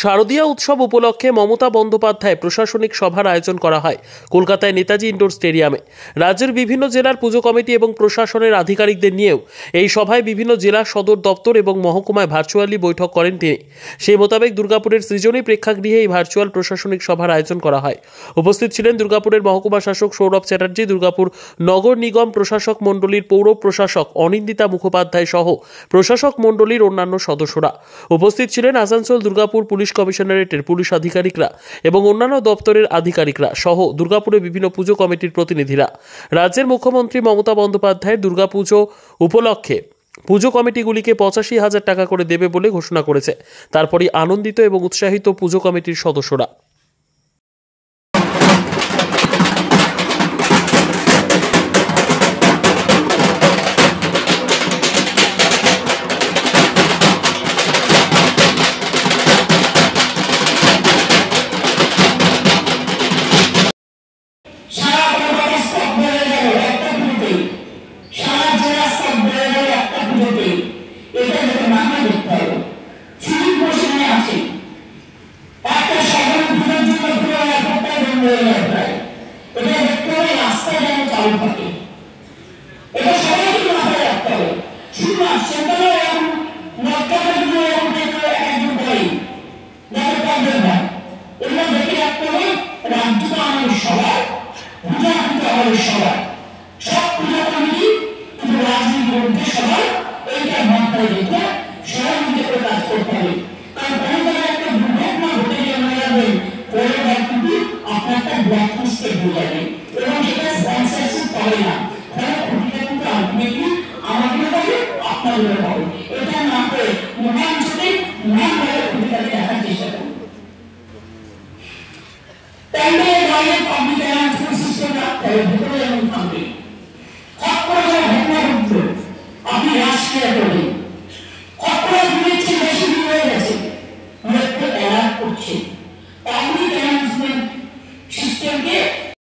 শারদীয়া উৎসব উপলক্ষে মমতা বন্দ্যোপাধ্যায় প্রশাসনিক সভার আয়োজন করা হয় কলকাতায় নেতাজি ইন্ডোর স্টেডিয়ামে। রাজ্যের বিভিন্ন জেলার পুজো কমিটি এবং প্রশাসনের আধিকারিকদের নিয়েও এই সভায় বিভিন্ন জেলা সদর দপ্তর এবং মহকুমায় ভার্চুয়ালি বৈঠক করেন তিনি। সেই মোতাবেক দুর্গাপুরের সৃজনী প্রেক্ষাগৃহে এই ভার্চুয়াল প্রশাসনিক সভার আয়োজন করা হয়। উপস্থিত ছিলেন দুর্গাপুরের মহকুমা শাসক সৌরভ চ্যাটার্জি, দুর্গাপুর নগর নিগম প্রশাসক মণ্ডলীর পৌর প্রশাসক অনিন্দিতা মুখোপাধ্যায় সহ প্রশাসক মণ্ডলীর অন্যান্য সদস্যরা। উপস্থিত ছিলেন আসানসোল দুর্গাপুর পুলিশ কমিশনারেটের পুলিশ আধিকারিকরা এবং অন্যান্য দপ্তরের আধিকারিকরা সহ দুর্গাপুরে বিভিন্ন পুজো কমিটির প্রতিনিধিরা। রাজ্যের মুখ্যমন্ত্রী মমতা বন্দ্যোপাধ্যায় দুর্গাপুজো উপলক্ষে পুজো কমিটিগুলিকে 85,000 টাকা করে দেবে বলে ঘোষণা করেছে। তারপরই আনন্দিত এবং উৎসাহিত পুজো কমিটির সদস্যরা। করছে